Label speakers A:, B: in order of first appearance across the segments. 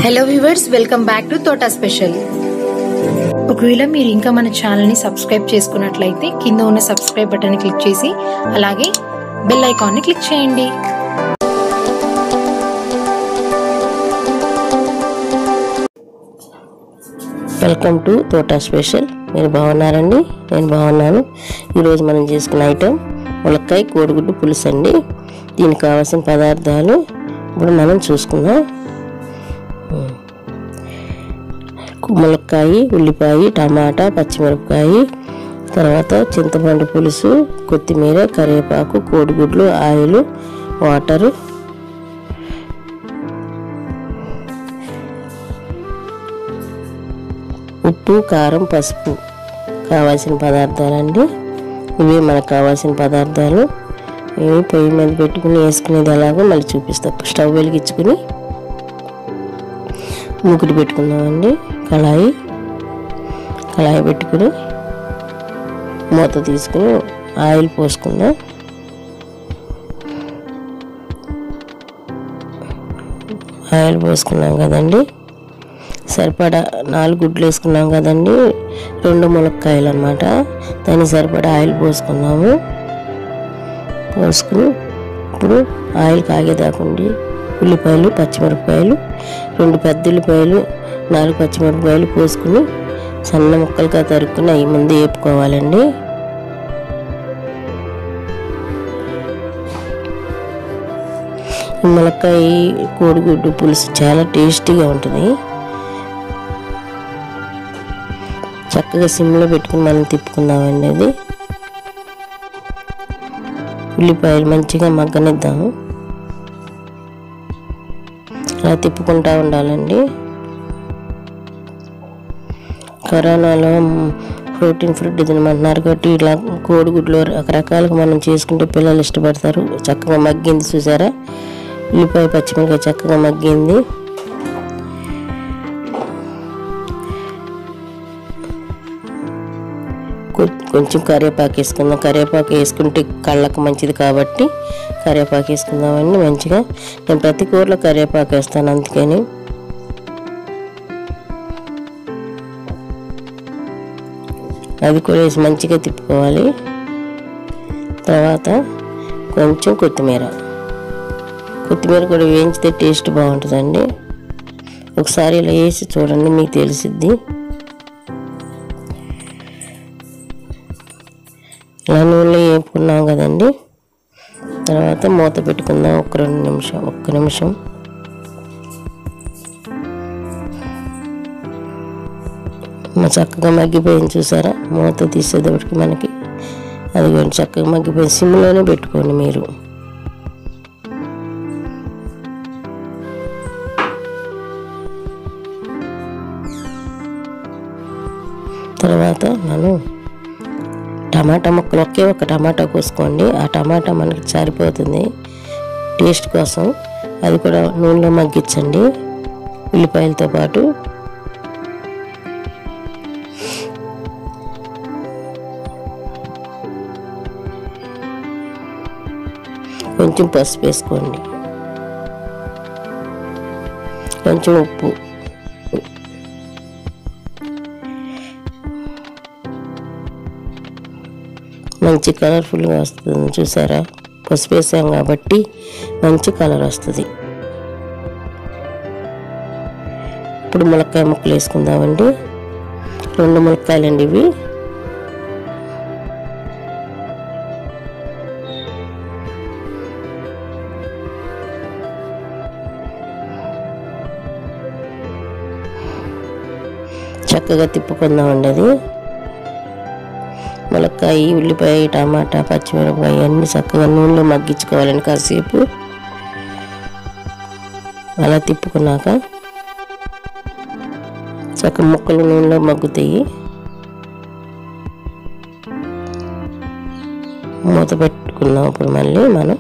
A: Hello viewers, welcome back to Thota special. ఒకవేళ మీరు ఇంకా మన ఛానల్ని సబ్స్క్రైబ్ చేసుకున్నట్లయితే కింద ఉన్న సబ్స్క్రైబ్ బటన్ని క్లిక్ చేసి అలాగే బెల్ ఐకాన్ని క్లిక్ చేయండి.
B: Welcome to Thota special. మీరు బాగున్నారండి? నేను బాగున్నాను. ఈరోజు మనం చేసుకున్న ఐటెం ములక్కాయ కోడిగుడ్డు పులుసు అండి. దీనికి కావాల్సిన పదార్థాలు ఇప్పుడు మనం చూసుకుందాం. ములక్కాయ, ఉల్లిపాయ, టమాటా, పచ్చిమిరపకాయ, తర్వాత చింతపండు పులుసు, కొత్తిమీర, కరివేపాకు, కోడిగుడ్లు, ఆయిల్, వాటరు, ఉప్పు, కారం, పసుపు కావాల్సిన పదార్థాలండి. ఇవి మనకు కావాల్సిన పదార్థాలు. ఇవి పొయ్యి మీద పెట్టుకుని వేసుకునేది ఎలాగో మళ్ళీ చూపిస్తాం. స్టవ్ వెలిగించుకుని మూకుడు పెట్టుకుందామండి. కళాయి పెట్టుకుని మూత తీసుకుని ఆయిల్ పోసుకుందాం. ఆయిల్ పోసుకున్నాం కదండి, సరిపడా 4 గుడ్లు వేసుకున్నాం కదండి, 2 ములక్కాయలు అన్నమాట. దానికి సరిపడా ఆయిల్ పోసుకున్నాము. పోసుకుని ఇప్పుడు ఆయిల్ కాగేదాకుండి ఉల్లిపాయలు, పచ్చిమిరపకాయలు, 2 పెద్ద ఉల్లిపాయలు, 4 పచ్చిమిరపకాయలు పోసుకుని సన్న ముక్కలుగా తరుక్కుని అవి ముందు వేపుకోవాలండి. ములక్కాయ కోడిగుడ్డు పులుసు చాలా టేస్టీగా ఉంటుంది. చక్కగా సిమ్లో పెట్టుకుని మనం తిప్పుకుందామండి. అది ఉల్లిపాయలు మంచిగా మగ్గనిద్దాము. అలా తిప్పుకుంటూ ఉండాలండి. కరోనాలో ప్రోటీన్ ఫుడ్ తినమంటున్నారు కాబట్టి ఇలా కోడిగుడ్లు రకరకాలుగా మనం చేసుకుంటే పిల్లలు ఇష్టపడతారు. చక్కగా మగ్గింది చూసారా, ఉల్లిపాయ పచ్చిమిరపకాయ చక్కగా మగ్గింది. కొంచెం కరివేపాకు వేసుకుందాం. కరివేపాకు వేసుకుంటే కళ్ళకు మంచిది కాబట్టి కరివేపాకు వేసుకుందామండి. మంచిగా నేను ప్రతి కూరలో కరివేపాకు వేస్తాను, అందుకని. అది కూడా వేసి మంచిగా తిప్పుకోవాలి. తర్వాత కొంచెం కొత్తిమీర కూడా వేయించితే టేస్ట్ బాగుంటుందండి. ఒకసారి ఇలా వేసి చూడండి, మీకు తెలిసిద్ది. ఇలా నూనెలో వేపుకున్నాం కదండి. తర్వాత మూత పెట్టుకుందాం ఒక్క నిమిషం. చక్కగా మగ్గిపోయింది చూసారా. మూత తీసేటప్పటికి మనకి అది కొంచెం చక్కగా మగ్గిపోయింది. సిమ్లోనే పెట్టుకోండి మీరు. తర్వాత మనం టమాటా ముక్కలు ఒక టమాటా కోసుకోండి. ఆ టమాటా మనకి సరిపోతుంది టేస్ట్ కోసం. అది కూడా నూనెలో మగ్గించండి ఉల్లిపాయలతో పాటు. కొంచెం పసుపు వేసుకోండి, కొంచెం ఉప్పు, మంచి కలర్ఫుల్గా వస్తుంది చూసారా. పసుపు వేసాం కాబట్టి మంచి కలర్ వస్తుంది. ఇప్పుడు ములక్కాయ ముక్కలు వేసుకుందామండి. 2 ములక్కాయలండి ఇవి. చక్కగా తిప్పుకుందామండి. అది ములక్కాయ, ఉల్లిపాయ, టమాటా, పచ్చిమిరపకాయ అన్నీ చక్కగా నూనెలో మగ్గించుకోవాలండి కాసేపు. అలా తిప్పుకున్నాక చక్కగా ముక్కలు నూనెలో మగ్గుతాయి. మూత పెట్టుకున్నాం. ఇప్పుడు మళ్ళీ మనం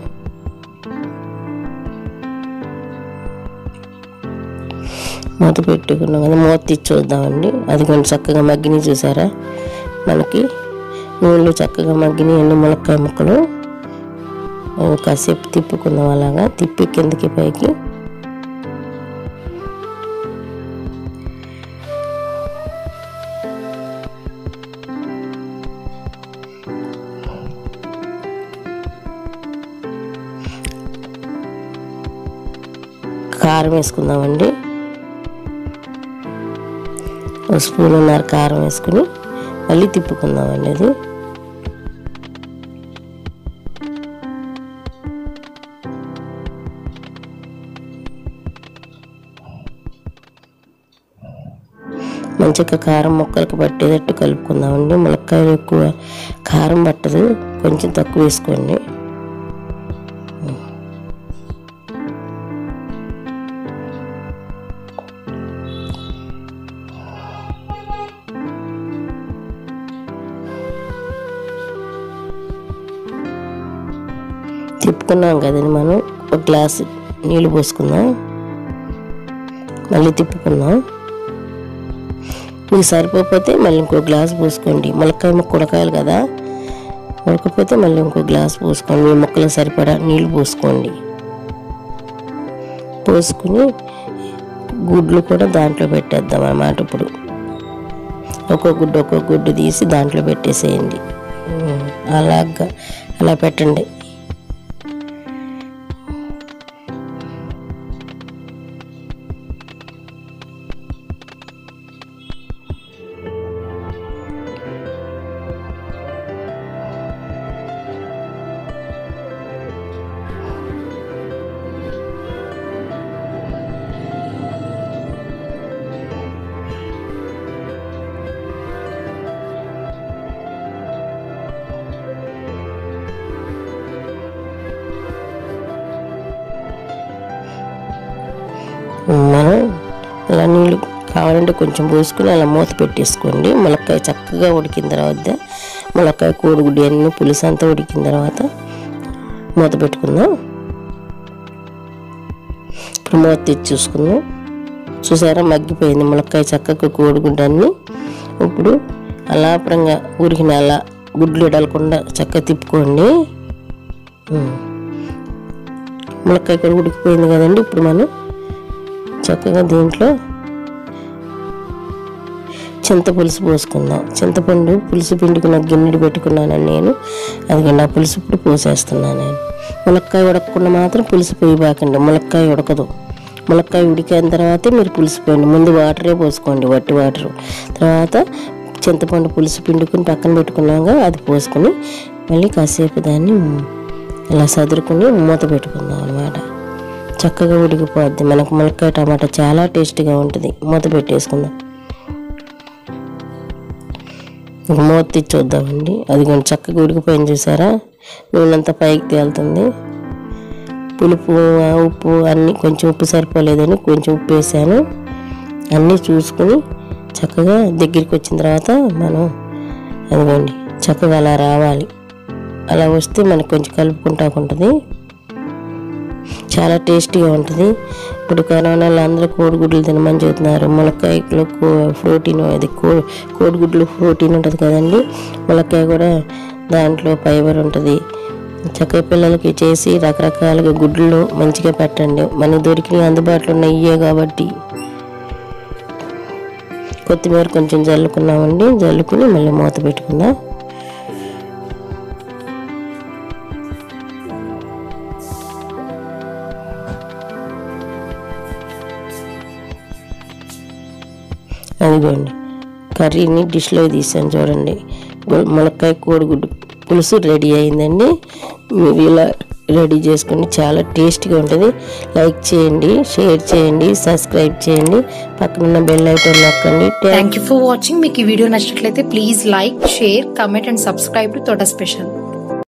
B: మూత పెట్టుకున్నాం కదా, మూత తీసి చూద్దామండి. అది కొంచెం చక్కగా మగ్గిని చూసారా. మనకి నూనెలు చక్కగా మగ్గినాయి అన్ని ములక్కాయ ముక్కలు. కాసేపు తిప్పుకుందాం. అలాగా తిప్పి కిందకి పైకి కారం వేసుకుందామండి. 1 స్పూన్నర కారం వేసుకుని మళ్ళీ తిప్పుకుందామండి. అది మంచిగా కారం ముక్కలకు పట్టేటట్టు కలుపుకుందామండి. ములక్కాయలు ఎక్కువ కారం పట్టదు, కొంచెం తక్కువ వేసుకోండి. తిప్పుకున్నాం కదండి, మనం 1 గ్లాసు నీళ్ళు పోసుకుందాం. మళ్ళీ తిప్పుకుందాం. మీకు సరిపోతే మళ్ళీ ఇంకో గ్లాసు పోసుకోండి. ములక్కాయ ముక్క ఉడకాలి కదా, ఉడకపోతే మళ్ళీ ఇంకో గ్లాసు పోసుకోండి. మీ ముక్కలకు సరిపడా నీళ్ళు పోసుకోండి. పోసుకుని గుడ్లు కూడా దాంట్లో పెట్టేద్దాం అన్నమాట. ఇప్పుడు ఒక్కొక్క గుడ్డు తీసి దాంట్లో పెట్టేసేయండి. అలా పెట్టండి. మనం ఇలా నీళ్ళు కావాలంటే కొంచెం పోసుకుని అలా మూత పెట్టేసుకోండి. ములక్కాయ చక్కగా ఉడికిన తర్వాత, ములక్కాయ కోడిగుడ్డు అన్నీ పులుసు అంతా ఉడికిన తర్వాత మూత పెట్టుకుందాం. ఇప్పుడు మూత తెచ్చి చూసుకుందాం. చూసారా, మగ్గిపోయింది ములక్కాయ చక్కగా కోడిగుడ్డు అన్నీ. ఇప్పుడు అలాపరంగా ఉడికిన అలా గుడ్లు ఇడలకుండా చక్కగా తిప్పుకోండి. ములక్కాయ కూడా ఉడికిపోయింది కదండి. ఇప్పుడు మనం చక్కగా దీంట్లో చింతపులుసు పోసుకుందాం. చింతపండు పులుసు పిండుకున్న గిన్నెడు పెట్టుకున్నానండి నేను. అదిగండి ఆ పులుసు ఇప్పుడు పోసేస్తున్నాను నేను. ములక్కాయ ఉడకకుండా మాత్రం పులుసు పోయిబాకండి, ములక్కాయ ఉడకదు. ములక్కాయ ఉడికిన తర్వాతే మీరు పులుసు పోయండి. ముందు వాటరే పోసుకోండి, వట్టి వాటరు. తర్వాత చింతపండు పులుసు పిండుకుని పక్కన పెట్టుకున్నాక అది పోసుకొని మళ్ళీ కాసేపు దాన్ని ఇలా సదురుకుని మూత పెట్టుకుందాం అన్నమాట. చక్కగా ఉడికిపోద్ది. మనకు ములక్కాయ టమాటా చాలా టేస్టీగా ఉంటుంది. మూత పెట్టేసుకుందాం. మూత తెచ్చి చూద్దామండి. అది కొంచెం చక్కగా ఉడికిపోయింది. చూసారా, నూనెంతా పైకి తేలుతుంది. పులుపు ఉప్పు అన్నీ కొంచెం ఉప్పు సరిపోలేదని కొంచెం ఉప్పు వేసాను. అన్నీ చూసుకుని చక్కగా దగ్గరికి వచ్చిన తర్వాత మనం అదిగోండి చక్కగా అలా రావాలి. అలా వస్తే మనకు కొంచెం కలుపుకుంటా ఉంటుంది. చాలా టేస్టీగా ఉంటుంది. ఇప్పుడు కరోనాలో అందరూ కోడిగుడ్లు తినమని చెబుతున్నారు. ములక్కాయలో ప్రోటీన్, అది కోడిగుడ్లు ప్రోటీన్ ఉంటుంది కదండి. ములక్కాయ కూడా దాంట్లో ఫైబర్ ఉంటుంది. చక్కగా పిల్లలకి చేసి రకరకాలుగా గుడ్లు మంచిగా పెట్టండి. మనకు దొరికిన అందుబాటులో నెయ్యే కాబట్టి. కొత్తిమీర కొంచెం జల్లుకున్నామండి. జల్లుకుని మళ్ళీ మూత పెట్టుకుందాం. అదిగోండి కర్రీని డిష్లో తీసాను చూడండి. ములక్కాయ కోడిగుడ్డు పులుసు రెడీ అయిందండి. మీరు ఇలా రెడీ చేసుకుని చాలా టేస్టీగా ఉంటుంది. లైక్ చేయండి, షేర్ చేయండి, సబ్స్క్రైబ్ చేయండి, పక్కనున్న బెల్ ఐకాన్ నొక్కండి.
A: Thank you for watching. మీకు ఈ వీడియో నచ్చినట్లయితే please like, share, comment and subscribe to Thota special.